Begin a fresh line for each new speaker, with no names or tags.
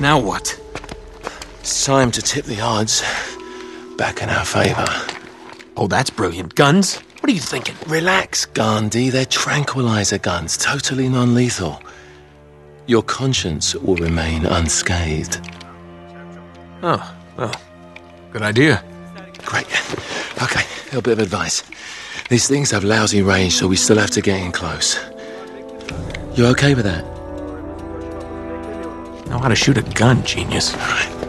Now what?
It's time to tip the odds back in our favor.
Oh, that's brilliant. Guns? What are you thinking?
Relax, Gandhi. They're tranquilizer guns, totally non-lethal. Your conscience will remain unscathed.
Oh, well, good idea.
Great. Okay, a little bit of advice. These things have lousy range, so we still have to get in close. You okay with that?
Know how to shoot a gun, genius.
All right.